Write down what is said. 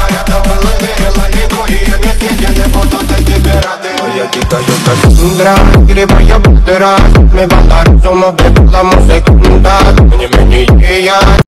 рядом выверила еду, и не съедены фото, ты ради. Моя дикая кассандра, грибая бутера, мы в аларцу, мы в музыку, да, не менее я.